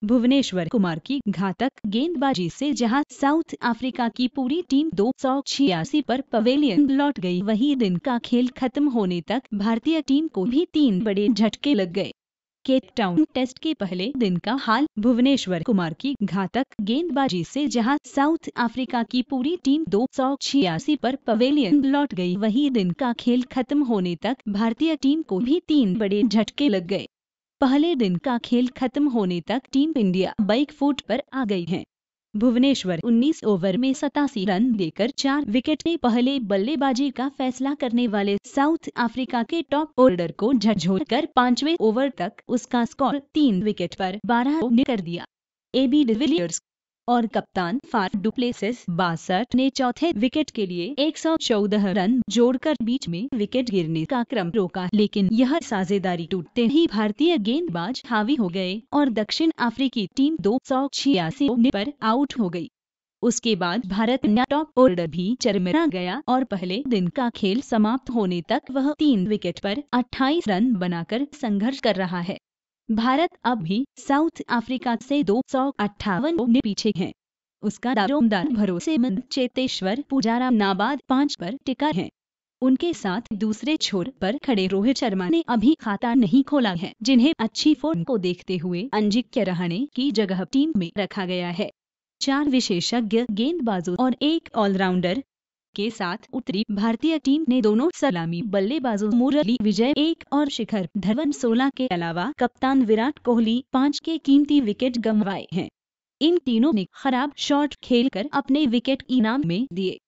भुवनेश्वर कुमार की घातक गेंदबाजी से जहां साउथ अफ्रीका की पूरी टीम 286 पर पवेलियन लौट गई, वहीं दिन का खेल खत्म होने तक भारतीय टीम को भी 3 बड़े झटके लग गए। केप टाउन टेस्ट के पहले दिन का हाल। भुवनेश्वर कुमार की घातक गेंदबाजी से जहां साउथ अफ्रीका की पूरी टीम 286 पर पवेलियन लौट गई, वहीं दिन का खेल खत्म होने तक भारतीय टीम को भी 3 बड़े झटके लग गए। पहले दिन का खेल खत्म होने तक टीम इंडिया बैक फुट पर आ गई है। भुवनेश्वर 19 ओवर में 87 रन देकर 4 विकेट के पहले बल्लेबाजी का फैसला करने वाले साउथ अफ्रीका के टॉप ऑर्डर को झकझोरकर 5वें ओवर तक उसका स्कोर 3 विकेट पर 12 ने कर दिया। एबी डिविलियर्स और कप्तान फाफ डु प्लेसिस 62 ने चौथे विकेट के लिए 114 रन जोड़कर बीच में विकेट गिरने का क्रम रोका, लेकिन यह साझेदारी टूटते ही भारतीय गेंदबाज हावी हो गए और दक्षिण अफ्रीकी टीम 286 पर आउट हो गई। उसके बाद भारत का टॉप ऑर्डर भी चरमरा गया और पहले दिन का खेल समाप्त होने तक वह 3 विकेट पर 28 रन बनाकर संघर्ष कर रहा है। भारत अब भी साउथ अफ्रीका से 258 पीछे है। उसका दारोमदार भरोसेमंद चेतेश्वर पुजारा नाबाद 5 पर टिका है। उनके साथ दूसरे छोर पर खड़े रोहित शर्मा ने अभी खाता नहीं खोला है, जिन्हें अच्छी फॉर्म को देखते हुए अजिंक्य रहाणे की जगह टीम में रखा गया है। 4 विशेषज्ञ गेंदबाजों और एक ऑलराउंडर के साथ उतरी भारतीय टीम ने दोनों सलामी बल्लेबाजों मुरली विजय 1 और शिखर धवन 16 के अलावा कप्तान विराट कोहली 5 के कीमती विकेट गंवाए हैं। इन तीनों ने खराब शॉट खेलकर अपने विकेट इनाम में दिए।